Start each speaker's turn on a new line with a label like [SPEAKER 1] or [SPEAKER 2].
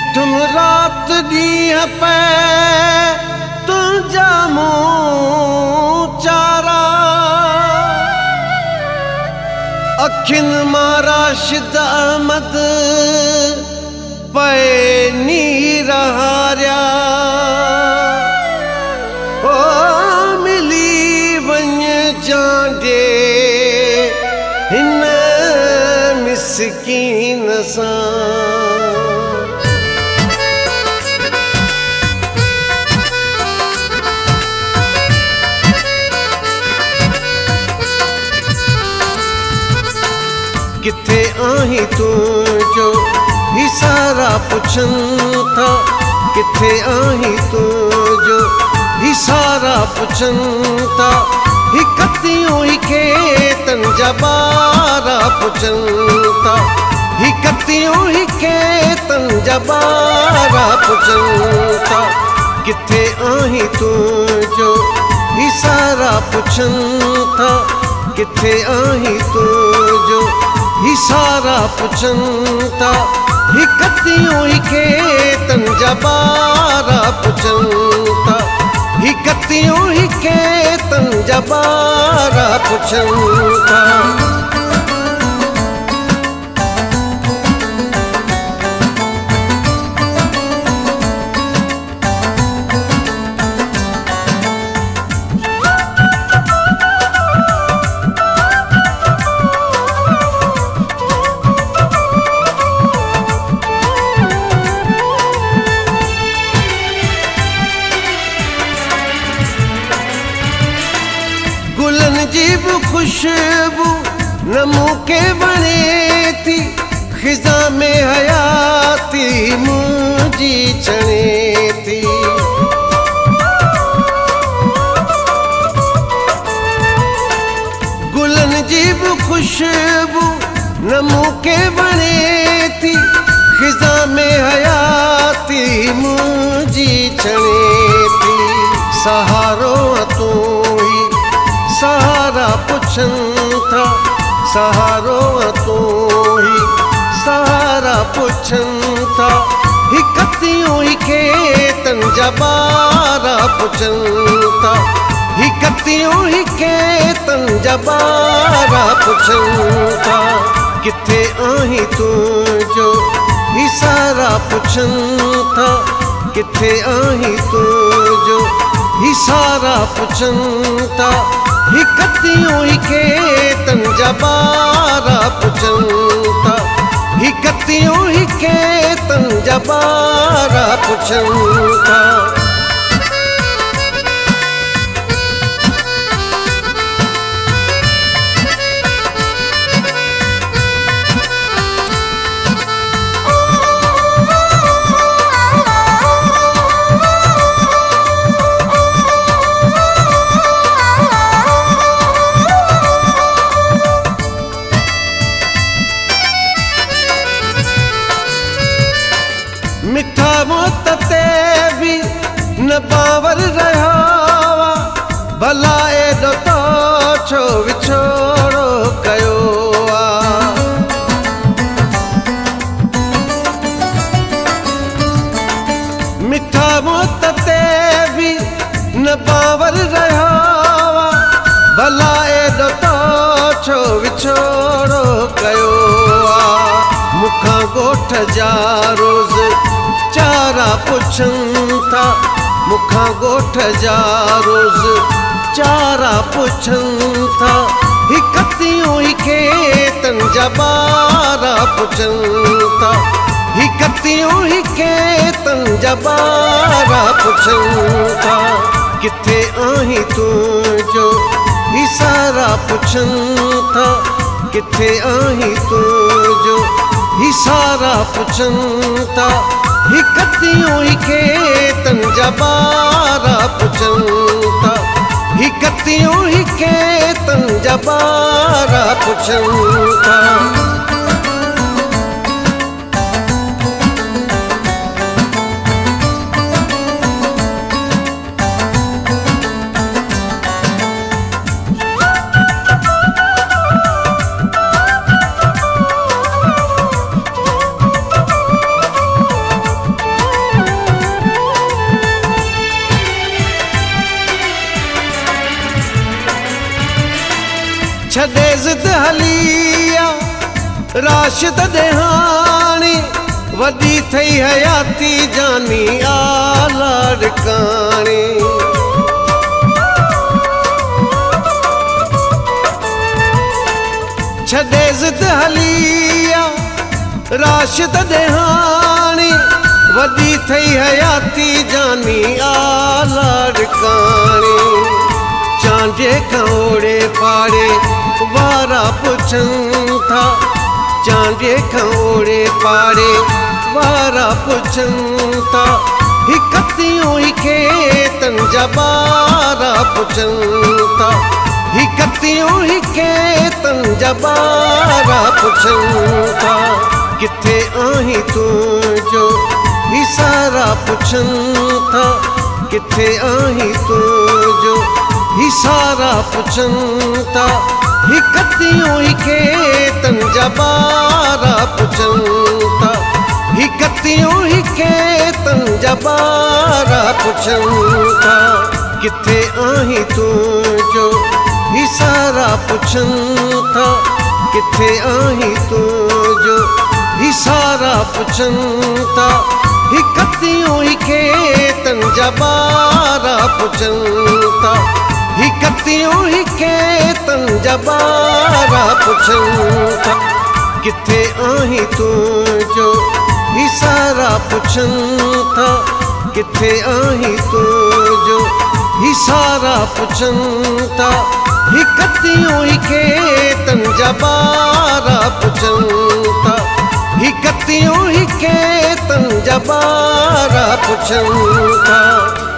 [SPEAKER 1] डिठुम रात ॾींहं पे तुंहिंजा मूं चारा अखियुनि मां राशिद अहमद पे नीर हारिया ओ मिली वञ जांडे हिन मिसकीन सां। किथे आहीं तुझो ही सारा पुछनि था, किथे आहीं तुझो ही सारा पुछनि था, ही कतियूं ही खेतन जा बारा पुछनि था, ही कतियूं ही खेतन जा बारा पुछनि था। किथे आहीं तुझो ही सारा पुछनि था, किथे आहीं तुझो ही सारा पुछनि था, ही कतियूं ही खेतन जा बारा पुछनि था, ही कतियूं ही खेतन जा बारा पुछनि था। गुलनि जी बि खुशबू न मूंखे वणे थी, ख़िज़ा में हयाती मुंहिंजी छणे थी। गुलनि जी बि खुशबू न मूंखे वणे थी, ख़िज़ा में हयाती मुंहिंजी छणे थी। सहारो तूं ही सहारा पुछनि था, सहारो तूं ही सहारा पुछनि था, ही कतियूं ही खेतन जा बारा पुछनि था, ही कतियूं ही खेतन जा बारा पुछनि था। किथे आहीं तुझो ही सारा पुछनि था, किथे आहीं तुझो ही सारा पुछनि था, ही कतियूं ही खेतन जा बारा पुछनि था, ही कतियूं ही खेतन जा बारा पुछनि था। मिठा मौत ते भी न बावर रहा, भला एॾो तो छो विछोड़ो कयो आ। मिठा मौत ते भी न बावर रहा, भला एॾो तो छो विछोड़ो कयो आ। मुखां ॻोठ जा रोज़ चारा पुछनि था, मुखां ॻोठ जा रोज़ चारा पुछनि था, ही कतियूं ही खेतन जा बारा पुछनि था, ही कतियूं ही खेतन जा बारा पुछनि था। किथे आहीं तुझो ही सारा पुछनि था, किथे आहीं तुझो ही सारा पुछनि था, ही कतियूं ही खेतन जा बारा पुछनि था, ही कतियूं ही खेतन जा बारा पुछनि था। छॾे ज़िद हलिया राशिद देहानी वॾी थई हयाती जानी आला ॾिकाणी छॾे ज़िद हलिया राशिद देहानी वॾी थई हयाती जानी आला ॾिकाणी चांडे खां ओड़े पाड़े वारा पुछनि था चांडे खां ओड़े पाड़े वारा पुछनि था हिकतियूं ही खेतन जा ॿारा पुछनि था हिकतियूं ही खेतन जा ॿारा पुछनि था किथे आहीं तुंहिंजो ही सारा पुछनि था किथे आहीं तुंहिंजो ही सारा पुछनि था हिकतियूं ही खेतन जा ॿारा पुछनि था हिकतियूं ही खेतन जा ॿारा पुछनि था किथे आहीं तुंहिंजो ही सारा पुछनि था किथे आहीं तुंहिंजो ही सारा पुछनि था हिकतियूं ही खेतन जा ॿारा पुछनि था हिकतियूं ही खेतन जा ॿारा पुछनि था किथे आहीं तुंहिंजो ही सारा पुछनि था किथे आहीं तुंहिंजो ही सारा पुछनि था हिकतियूं ही खेतन जा ॿारा पुछनि था हिकतियूं ही खेतन जा ॿारा पुछनि था।